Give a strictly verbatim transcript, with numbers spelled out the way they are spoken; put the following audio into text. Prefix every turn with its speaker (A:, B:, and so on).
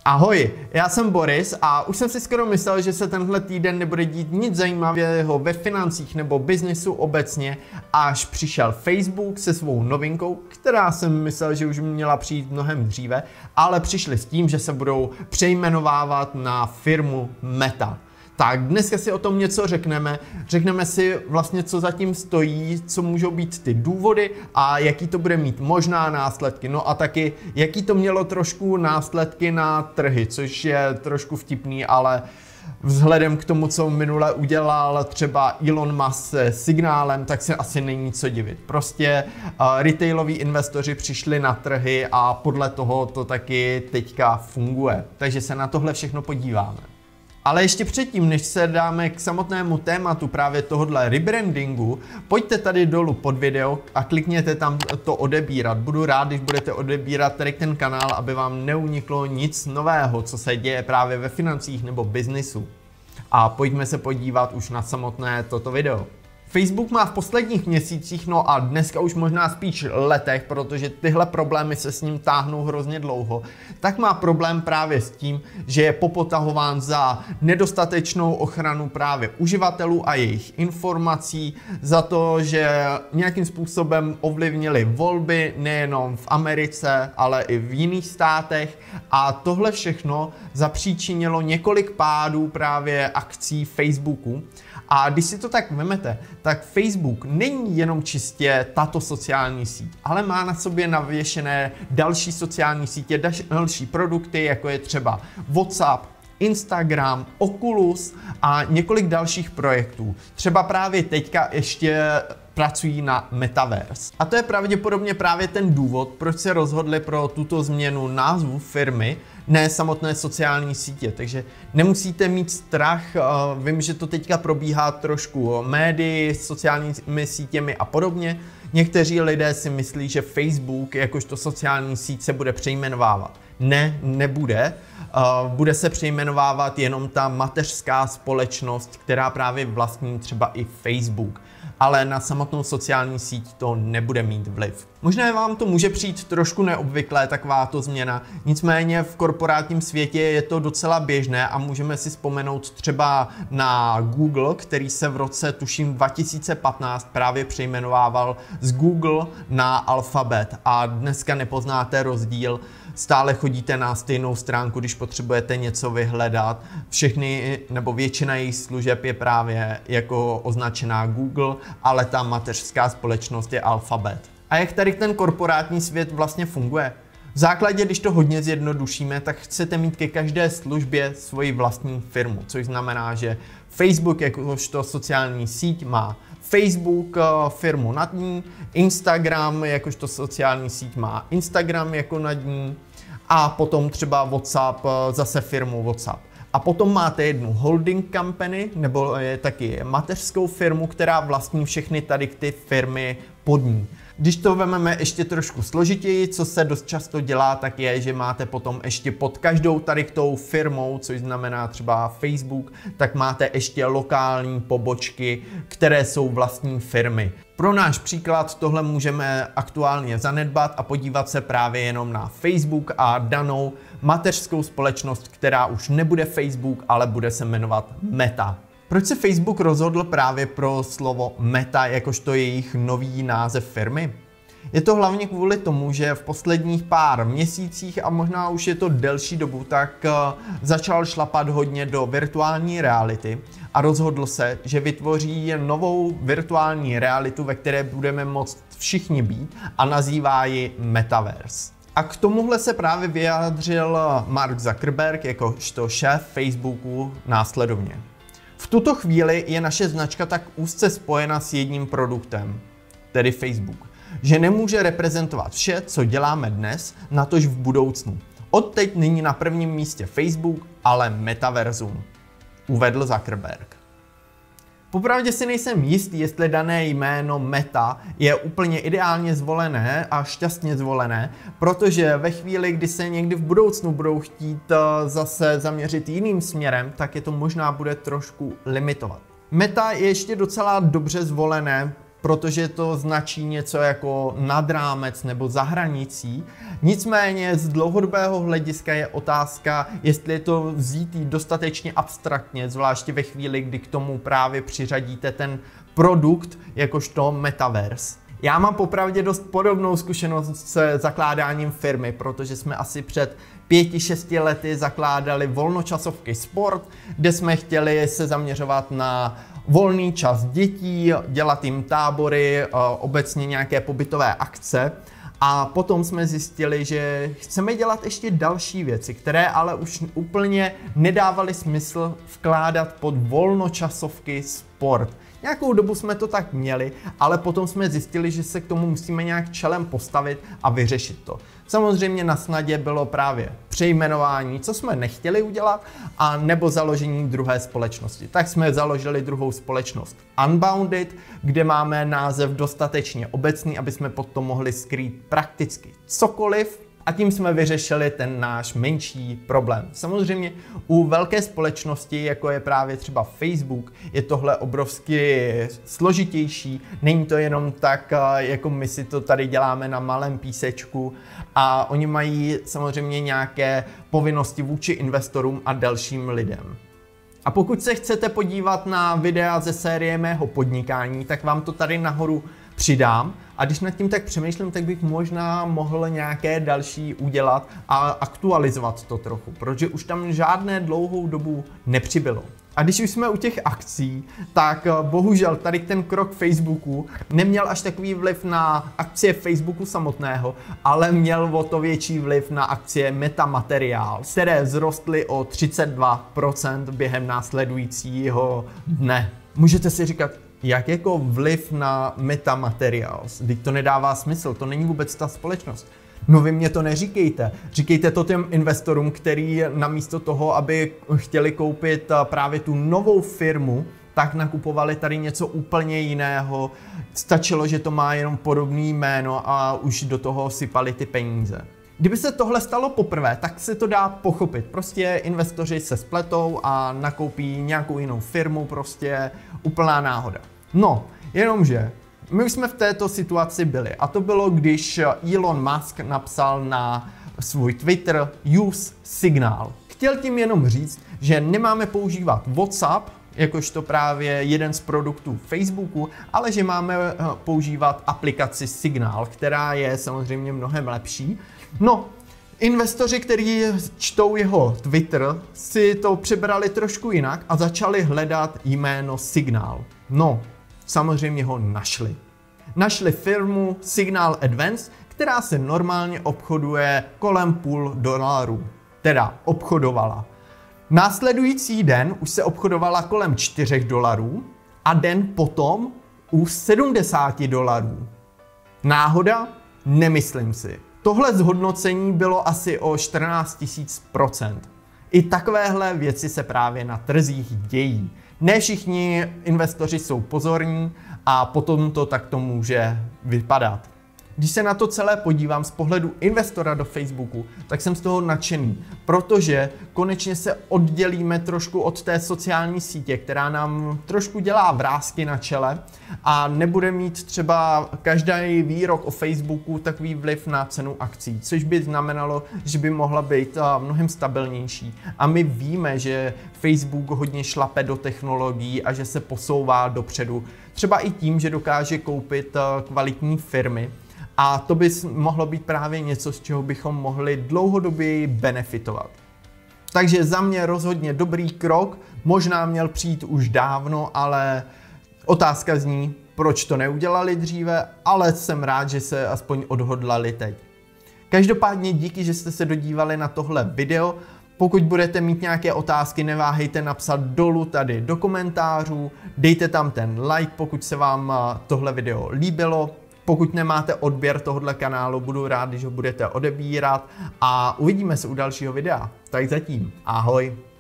A: Ahoj, já jsem Boris a už jsem si skoro myslel, že se tenhle týden nebude dít nic zajímavého ve financích nebo biznisu obecně, až přišel Facebook se svou novinkou, která jsem myslel, že už měla přijít mnohem dříve, ale přišli s tím, že se budou přejmenovávat na firmu Meta. Tak dneska si o tom něco řekneme, řekneme si vlastně, co zatím stojí, co můžou být ty důvody a jaký to bude mít možná následky. No a taky, jaký to mělo trošku následky na trhy, což je trošku vtipný, ale vzhledem k tomu, co minule udělal třeba Elon Musk se Signálem, tak se asi není co divit. Prostě uh, retailoví investoři přišli na trhy a podle toho to taky teďka funguje. Takže se na tohle všechno podíváme. Ale ještě předtím, než se dáme k samotnému tématu právě tohohle rebrandingu, pojďte tady dolů pod video a klikněte tam to odebírat. Budu rád, když budete odebírat tady ten kanál, aby vám neuniklo nic nového, co se děje právě ve financích nebo biznisu. A pojďme se podívat už na samotné toto video. Facebook má v posledních měsících, no a dneska už možná spíš letech, protože tyhle problémy se s ním táhnou hrozně dlouho, tak má problém právě s tím, že je popotahován za nedostatečnou ochranu právě uživatelů a jejich informací, za to, že nějakým způsobem ovlivnili volby nejenom v Americe, ale i v jiných státech a tohle všechno zapříčinilo několik pádů právě akcí Facebooku. A když si to tak vemete, tak Facebook není jenom čistě tato sociální síť, ale má na sobě navěšené další sociální sítě, další produkty, jako je třeba WhatsApp, Instagram, Oculus a několik dalších projektů. Třeba právě teďka ještě pracují na Metaverse. A to je pravděpodobně právě ten důvod, proč se rozhodli pro tuto změnu názvu firmy, ne samotné sociální sítě. Takže nemusíte mít strach, vím, že to teďka probíhá trošku médii, sociálními sítěmi a podobně. Někteří lidé si myslí, že Facebook jakožto sociální síť se bude přejmenovávat. Ne, nebude. Bude se přejmenovávat jenom ta mateřská společnost, která právě vlastní třeba i Facebook. Ale na samotnou sociální síť to nebude mít vliv. Možná vám to může přijít trošku neobvyklé, takováto změna, nicméně v korporátním světě je to docela běžné a můžeme si vzpomenout třeba na Google, který se v roce, tuším, dva tisíce patnáct právě přejmenovával z Google na Alphabet a dneska nepoznáte rozdíl. Stále chodíte na stejnou stránku, když potřebujete něco vyhledat. Všechny nebo většina jejich služeb je právě jako označená Google, ale ta mateřská společnost je Alphabet. A jak tady ten korporátní svět vlastně funguje? V základě, když to hodně zjednodušíme, tak chcete mít ke každé službě svoji vlastní firmu, což znamená, že Facebook jakožto sociální síť má Facebook firmu nad ní, Instagram jakožto sociální síť má Instagram jako nad ní a potom třeba WhatsApp zase firmu WhatsApp. A potom máte jednu holding company, nebo je taky mateřskou firmu, která vlastní všechny tady ty firmy pod ní. Když to vezmeme ještě trošku složitěji, co se dost často dělá, tak je, že máte potom ještě pod každou tady tou firmou, což znamená třeba Facebook, tak máte ještě lokální pobočky, které jsou vlastní firmy. Pro náš příklad tohle můžeme aktuálně zanedbat a podívat se právě jenom na Facebook a danou mateřskou společnost, která už nebude Facebook, ale bude se jmenovat Meta. Proč se Facebook rozhodl právě pro slovo Meta jakožto jejich nový název firmy? Je to hlavně kvůli tomu, že v posledních pár měsících a možná už je to delší dobu, tak začal šlapat hodně do virtuální reality a rozhodl se, že vytvoří novou virtuální realitu, ve které budeme moct všichni být a nazývá ji Metaverse. A k tomuhle se právě vyjádřil Mark Zuckerberg jakožto šéf Facebooku následovně. V tuto chvíli je naše značka tak úzce spojena s jedním produktem, tedy Facebook, že nemůže reprezentovat vše, co děláme dnes, natož v budoucnu. Odteď není na prvním místě Facebook, ale Metaverzum, uvedl Zuckerberg. Popravdě si nejsem jistý, jestli dané jméno Meta je úplně ideálně zvolené a šťastně zvolené, protože ve chvíli, kdy se někdy v budoucnu budou chtít zase zaměřit jiným směrem, tak je to možná bude trošku limitovat. Meta je ještě docela dobře zvolené protože to značí něco jako nad rámec nebo za hranicí. Nicméně z dlouhodobého hlediska je otázka, jestli je to vzítý dostatečně abstraktně, zvláště ve chvíli, kdy k tomu právě přiřadíte ten produkt jakožto metaverse. Já mám popravdě dost podobnou zkušenost se zakládáním firmy, protože jsme asi před pěti, šesti lety zakládali volnočasovky Sport, kde jsme chtěli se zaměřovat na volný čas dětí, dělat jim tábory, obecně nějaké pobytové akce. A potom jsme zjistili, že chceme dělat ještě další věci, které ale už úplně nedávaly smysl vkládat pod volnočasovky Sport. Nějakou dobu jsme to tak měli, ale potom jsme zjistili, že se k tomu musíme nějak čelem postavit a vyřešit to. Samozřejmě na snadě bylo právě přejmenování, co jsme nechtěli udělat, a nebo založení druhé společnosti. Tak jsme založili druhou společnost Unbounded, kde máme název dostatečně obecný, aby jsme pod to mohli skrýt prakticky cokoliv. A tím jsme vyřešili ten náš menší problém. Samozřejmě u velké společnosti, jako je právě třeba Facebook, je tohle obrovsky složitější. Není to jenom tak, jako my si to tady děláme na malém písečku. A oni mají samozřejmě nějaké povinnosti vůči investorům a dalším lidem. A pokud se chcete podívat na videa ze série mého podnikání, tak vám to tady nahoru přidám. A když nad tím tak přemýšlím, tak bych možná mohl nějaké další udělat a aktualizovat to trochu, protože už tam žádné dlouhou dobu nepřibylo. A když už jsme u těch akcí, tak bohužel tady ten krok Facebooku neměl až takový vliv na akcie Facebooku samotného, ale měl o to větší vliv na akcie Metamaterials, které vzrostly o třicet dva procent během následujícího dne. Můžete si říkat, jak jako vliv na Metamaterials? Vždyť to nedává smysl, to není vůbec ta společnost. No vy mě to neříkejte. Říkejte to těm investorům, který namísto toho, aby chtěli koupit právě tu novou firmu, tak nakupovali tady něco úplně jiného. Stačilo, že to má jenom podobný jméno a už do toho sypali ty peníze. Kdyby se tohle stalo poprvé, tak se to dá pochopit. Prostě investoři se spletou a nakoupí nějakou jinou firmu, prostě úplná náhoda. No, jenomže my už jsme v této situaci byli a to bylo, když Elon Musk napsal na svůj Twitter use Signal. Chtěl tím jenom říct, že nemáme používat WhatsApp, jakožto právě jeden z produktů Facebooku, ale že máme používat aplikaci Signal, která je samozřejmě mnohem lepší. No, investoři, kteří čtou jeho Twitter, si to přebrali trošku jinak a začali hledat jméno Signal. No, samozřejmě ho našli. Našli firmu Signal Advance, která se normálně obchoduje kolem půl dolaru. Teda obchodovala. Následující den už se obchodovala kolem čtyřech dolarů a den potom u sedmdesáti dolarů. Náhoda? Nemyslím si. Tohle zhodnocení bylo asi o čtrnáct tisíc procent. I takovéhle věci se právě na trzích dějí. Ne všichni investoři jsou pozorní a potom to takto může vypadat. Když se na to celé podívám z pohledu investora do Facebooku, tak jsem z toho nadšený, protože konečně se oddělíme trošku od té sociální sítě, která nám trošku dělá vrásky na čele a nebude mít třeba každý výrok o Facebooku takový vliv na cenu akcí, což by znamenalo, že by mohla být mnohem stabilnější. A my víme, že Facebook hodně šlape do technologií a že se posouvá dopředu, třeba i tím, že dokáže koupit kvalitní firmy. A to by mohlo být právě něco, z čeho bychom mohli dlouhodobě benefitovat. Takže za mě rozhodně dobrý krok, možná měl přijít už dávno, ale otázka zní, proč to neudělali dříve, ale jsem rád, že se aspoň odhodlali teď. Každopádně díky, že jste se dodívali na tohle video. Pokud budete mít nějaké otázky, neváhejte napsat dolů tady do komentářů, dejte tam ten like, pokud se vám tohle video líbilo. Pokud nemáte odběr tohoto kanálu, budu rád, když ho budete odebírat a uvidíme se u dalšího videa. Tak zatím, ahoj.